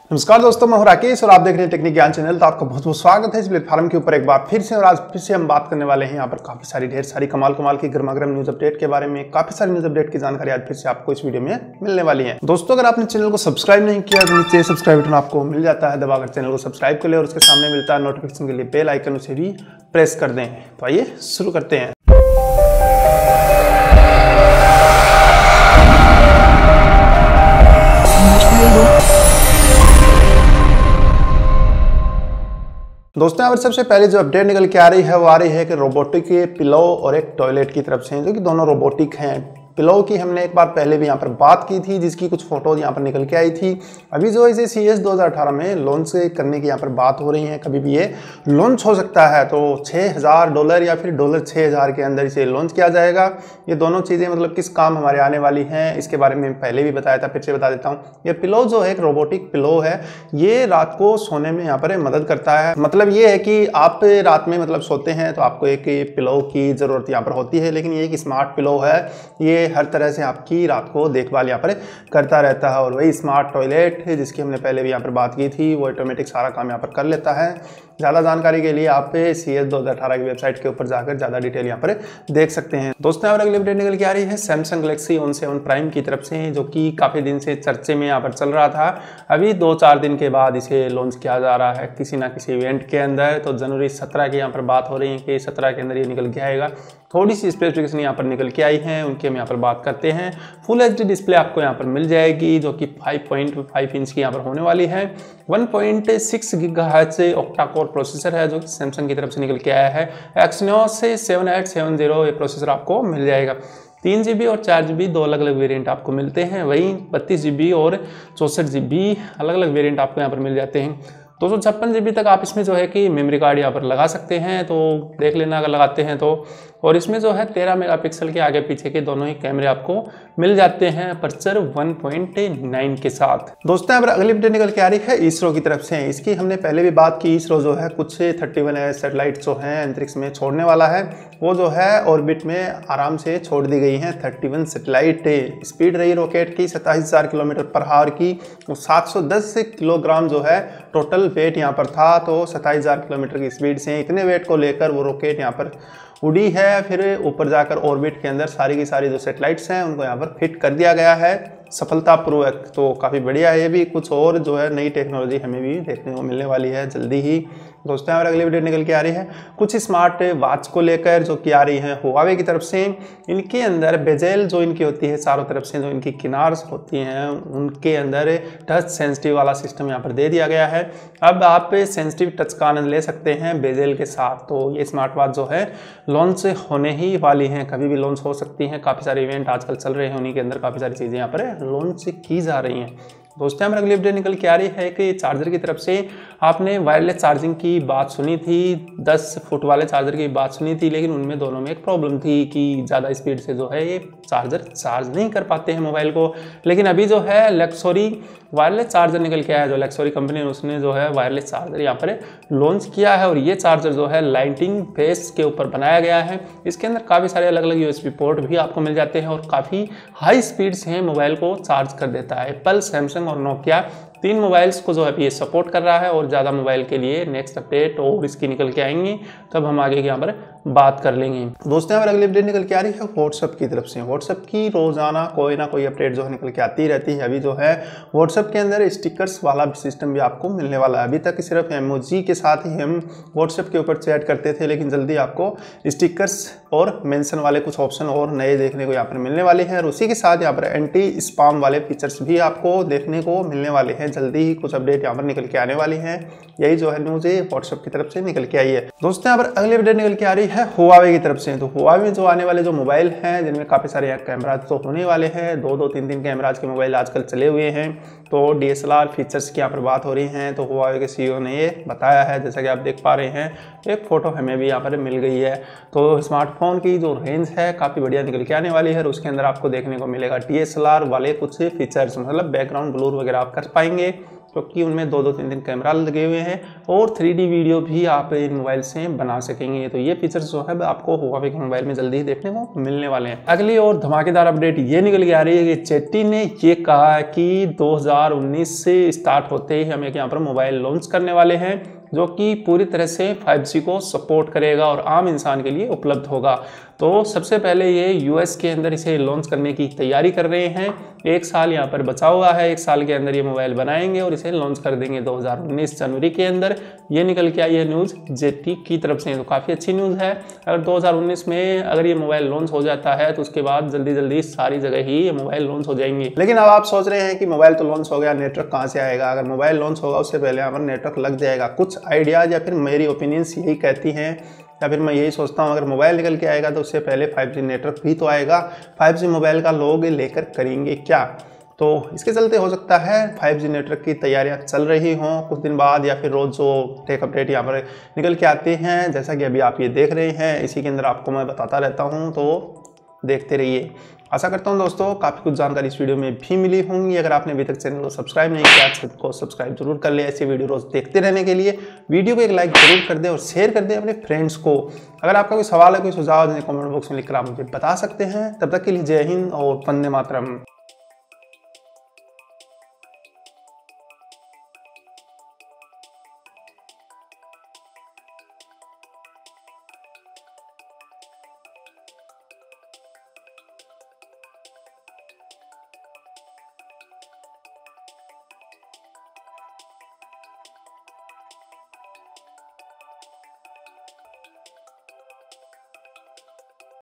नमस्कार दोस्तों, मैं हूं राकेश और आप देख रहे हैं टेक्निक ज्ञान चैनल। तो आपका बहुत बहुत स्वागत है इस प्लेटफॉर्म के ऊपर एक बार फिर से। और आज फिर से हम बात करने वाले हैं यहाँ पर काफी सारी ढेर सारी कमाल की गर्मा-गर्म न्यूज अपडेट के बारे में। काफी सारी न्यूज अपडेट की जानकारी आज फिर से आपको इस वीडियो में मिलने वाली है। दोस्तों, अगर आपने चैनल को सब्सक्राइब नहीं किया तो नीचे सब्सक्राइब बटन आपको मिल जाता है, दबाकर चैनल को सब्सक्राइब कर ले और उसके सामने मिलता है नोटिफिकेशन के लिए बेल आइकन, उसे भी प्रेस कर दें। तो आइए शुरू करते हैं। दोस्तों, यहाँ पर सबसे पहले जो अपडेट निकल के आ रही है वो आ रही है कि रोबोटिक पिलो और एक टॉयलेट की तरफ से, जो कि दोनों रोबोटिक हैं। पिलो की हमने एक बार पहले भी यहाँ पर बात की थी, जिसकी कुछ फोटोज यहाँ पर निकल के आई थी। अभी जो इसे CES 2018 में लॉन्च करने की यहाँ पर बात हो रही है, कभी भी ये लॉन्च हो सकता है। तो $6000 या फिर $6000 के अंदर इसे लॉन्च किया जाएगा। ये दोनों चीज़ें मतलब किस काम हमारे आने वाली हैं, इसके बारे में पहले भी बताया था, फिर से बता देता हूँ। ये पिलो जो है एक रोबोटिक पिलो है, ये रात को सोने में यहाँ पर मदद करता है। मतलब ये है कि आप रात में मतलब सोते हैं तो आपको एक पिलो की ज़रूरत यहाँ पर होती है, लेकिन ये एक स्मार्ट पिलो है। ये हर तरह से आपकी रात को देखभाल यहाँ पर करता रहता है। और वही स्मार्ट टॉयलेट है जिसकी हमने पहले भी यहाँ पर बात की थी, वो ऑटोमेटिक सारा काम यहाँ पर कर लेता है। ज़्यादा जानकारी के लिए आप CES 2018 की वेबसाइट के ऊपर जाकर ज़्यादा डिटेल यहाँ पर देख सकते हैं। दोस्तों, और अगली अपडेट निकल के आ रही है सैमसंग गैलेक्सी Note 7 प्राइम की तरफ से, जो कि काफ़ी दिन से चर्चे में यहाँ पर चल रहा था। अभी 2-4 दिन के बाद इसे लॉन्च किया जा रहा है किसी ना किसी इवेंट के अंदर। तो जनवरी 17 की यहाँ पर बात हो रही है कि 17 के अंदर ये निकल के आएगा। थोड़ी सी स्पेसिफिकेशन यहाँ पर निकल के आई हैं, उनकी हम यहाँ पर बात करते हैं। फुल HD डिस्प्ले आपको यहाँ पर मिल जाएगी, जो कि 5.5 इंच की यहाँ पर होने वाली है। 1.6 GHz ऑक्टा कोर प्रोसेसर है, जो कि सैमसंग की तरफ से निकल के आया है। Exynos 7870 ये प्रोसेसर आपको मिल जाएगा। 3 GB और 4 GB दो अलग अलग वेरिएंट आपको मिलते हैं। वहीं 32 GB और 64 GB अलग अलग वेरिएंट आपको यहाँ पर मिल जाते हैं। 256 GB तक आप इसमें जो है कि मेमोरी कार्ड यहाँ पर लगा सकते हैं, तो देख लेना अगर लगाते हैं तो। और इसमें जो है 13 मेगापिक्सल के आगे पीछे के दोनों ही कैमरे आपको मिल जाते हैं, अपर्चर 1.9 के साथ। दोस्तों, यहाँ पर अगली अपडेट निकल के आ रही है इसरो की तरफ से। इसकी हमने पहले भी बात की। इसरो जो है कुछ 31 सैटेलाइट जो हैं अंतरिक्ष में छोड़ने वाला है, वो जो है ऑर्बिट में आराम से छोड़ दी गई हैं। 31 सैटेलाइट। स्पीड रही रॉकेट की 27,000 km/h की। 710 किलोग्राम जो है टोटल वेट यहाँ पर था। तो 27,000 किलोमीटर की स्पीड से इतने वेट को लेकर वो रॉकेट यहाँ पर उड़ी है। फिर ऊपर जाकर ऑर्बिट के अंदर सारी की सारी जो सैटेलाइट्स हैं उनको यहाँ पर फिट कर दिया गया है सफलतापूर्वक। तो काफ़ी बढ़िया है ये भी। कुछ और जो है नई टेक्नोलॉजी हमें भी देखने को मिलने वाली है जल्दी ही। दोस्तों, यहाँ पर अगली वीडियो निकल के आ रही है कुछ स्मार्ट वॉच को लेकर, जो कि आ रही है हुआवे की तरफ से। इनके अंदर बेजेल जो इनकी होती है चारों तरफ से, जो इनकी किनार्स होती हैं, उनके अंदर टच सेंसिटिव वाला सिस्टम यहाँ पर दे दिया गया है। अब आप सेंसिटिव टच का आनंद ले सकते हैं बेजेल के साथ। तो ये स्मार्ट वॉच जो है लॉन्च होने ही वाली हैं, कभी भी लॉन्च हो सकती हैं। काफ़ी सारे इवेंट आजकल चल रहे हैं, उन्हीं के अंदर काफ़ी सारी चीज़ें यहाँ पर लॉन्च की जा रही हैं। दोस्तों, हमारे अगली अपडेट निकल के आ रही है कि चार्जर की तरफ से आपने वायरलेस चार्जिंग की बात सुनी थी, 10 फुट वाले चार्जर की बात सुनी थी, लेकिन उनमें दोनों में एक प्रॉब्लम थी कि ज़्यादा स्पीड से जो है ये चार्जर चार्ज नहीं कर पाते हैं मोबाइल को। लेकिन अभी जो है लेक्सोरी वायरलेस चार्जर निकल के आया है, जो लेक्सोरी कंपनी है उसने जो है वायरलेस चार्जर यहाँ पर लॉन्च किया है। और ये चार्जर जो है लाइटिंग बेस के ऊपर बनाया गया है। इसके अंदर काफ़ी सारे अलग अलग USB पोर्ट भी आपको मिल जाते हैं और काफ़ी हाई स्पीड से मोबाइल को चार्ज कर देता है। एप्पल, सैमसंग और नोकिया 3 मोबाइल्स को जो है ये सपोर्ट कर रहा है। और ज़्यादा मोबाइल के लिए नेक्स्ट अपडेट और इसकी निकल के आएंगी, तब हम आगे यहाँ पर बात कर लेंगे। दोस्तों, यहाँ पर अगली अपडेट निकल के आ रही है व्हाट्सएप की तरफ से। व्हाट्सएप की रोजाना कोई ना कोई अपडेट जो है निकल के आती रहती है। अभी जो है व्हाट्सएप के अंदर स्टिकर्स वाला सिस्टम भी आपको मिलने वाला है। अभी तक सिर्फ इमोजी के साथ ही हम व्हाट्सएप के ऊपर चैट करते थे, लेकिन जल्दी आपको स्टिकर्स और मेंशन वाले कुछ ऑप्शन और नए देखने को यहाँ पर मिलने वाले हैं। और उसी के साथ यहाँ पर एंटी स्पैम वाले फीचर्स भी आपको देखने को मिलने वाले हैं। जल्दी ही कुछ अपडेट यहाँ पर निकल के आने वाली है। यही जो है न्यूज़ व्हाट्सएप की तरफ से निकल के आई है। दोस्तों, यहाँ पर अगली अपडेट निकल के आ रही है हुआवे की तरफ से। तो हुआवे में जो आने वाले जो मोबाइल हैं, जिनमें काफ़ी सारे कैमराज तो होने वाले हैं, 2-2, 3-3 कैमराज के मोबाइल आजकल चले हुए हैं। तो DSLR फीचर्स की यहाँ पर बात हो रही है। तो हुआवे के CEO ने ये बताया है, जैसा कि आप देख पा रहे हैं, एक फ़ोटो हमें भी यहाँ पर मिल गई है। तो स्मार्टफोन की जो रेंज है काफ़ी बढ़िया निकल के आने वाली है। और उसके अंदर आपको देखने को मिलेगा DSLR वाले कुछ फीचर्स, मतलब बैकग्राउंड ब्लूर वगैरह आप कर पाएंगे। क्योंकि उनमें 2-2 3-3 कैमरा लगे हुए हैं और 3D वीडियो भी आप इन मोबाइल से बना सकेंगे। तो ये फीचर्स जो है आपको हुआवे के मोबाइल में जल्दी ही देखने को मिलने वाले हैं। अगली और धमाकेदार अपडेट ये निकल के आ रही है कि ZTE ने ये कहा कि 2019 से स्टार्ट होते ही हम एक यहाँ पर मोबाइल लॉन्च करने वाले हैं जो कि पूरी तरह से 5G को सपोर्ट करेगा और आम इंसान के लिए उपलब्ध होगा। तो सबसे पहले ये US के अंदर इसे लॉन्च करने की तैयारी कर रहे हैं। 1 साल यहाँ पर बचा हुआ है, 1 साल के अंदर ये मोबाइल बनाएंगे और इसे लॉन्च कर देंगे 2019 जनवरी के अंदर। ये निकल के आई है न्यूज़ ZTE की तरफ से, तो काफ़ी अच्छी न्यूज़ है। अगर 2019 में अगर ये मोबाइल लॉन्च हो जाता है तो उसके बाद जल्दी जल्दी सारी जगह ही ये मोबाइल लॉन्च हो जाएंगे। लेकिन अब आप सोच रहे हैं कि मोबाइल तो लॉन्च हो गया, नेटवर्क कहाँ से आएगा? अगर मोबाइल लॉन्च होगा उससे पहले यहाँ पर नेटवर्क लग जाएगा। कुछ आइडियाज़ या फिर मेरी ओपिनियंस यही कहती हैं या फिर मैं यही सोचता हूँ, अगर मोबाइल निकल के आएगा तो उससे पहले 5G नेटवर्क भी तो आएगा। 5G मोबाइल का लोग लेकर करेंगे क्या? तो इसके चलते हो सकता है 5G नेटवर्क की तैयारियां चल रही हों कुछ दिन बाद, या फिर रोज़ जो टेक अपडेट यहाँ पर निकल के आते हैं जैसा कि अभी आप ये देख रहे हैं, इसी के अंदर आपको मैं बताता रहता हूँ, तो देखते रहिए। आशा करता हूँ दोस्तों काफ़ी कुछ जानकारी इस वीडियो में भी मिली होंगी। अगर आपने अभी तक चैनल को सब्सक्राइब नहीं किया चैनल को सब्सक्राइब जरूर कर ले। ऐसे वीडियो रोज देखते रहने के लिए वीडियो को एक लाइक जरूर कर दें और शेयर कर दें अपने फ्रेंड्स को। अगर आपका कोई सवाल है, कोई सुझाव है, कमेंट बॉक्स में लिखकर आप मुझे बता सकते हैं। तब तक के लिए जय हिंद और वंदे मातरम।